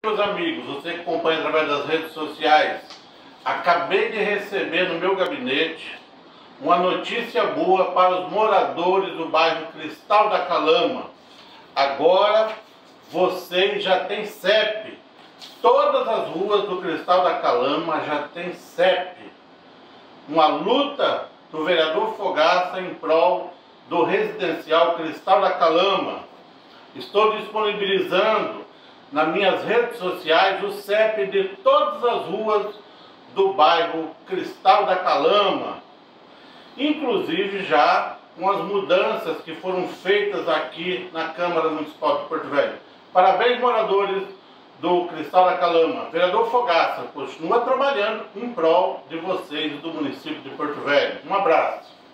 Meus amigos, você que acompanha através das redes sociais, acabei de receber no meu gabinete uma notícia boa para os moradores do bairro Cristal da Calama. Agora vocês já têm CEP. Todas as ruas do Cristal da Calama já têm CEP. Uma luta do vereador Fogaça em prol do residencial Cristal da Calama. Estou disponibilizando nas minhas redes sociais o CEP de todas as ruas do bairro Cristal da Calama, inclusive já com as mudanças que foram feitas aqui na Câmara Municipal de Porto Velho. Parabéns, moradores do Cristal da Calama. Vereador Fogaça continua trabalhando em prol de vocês do município de Porto Velho. Um abraço.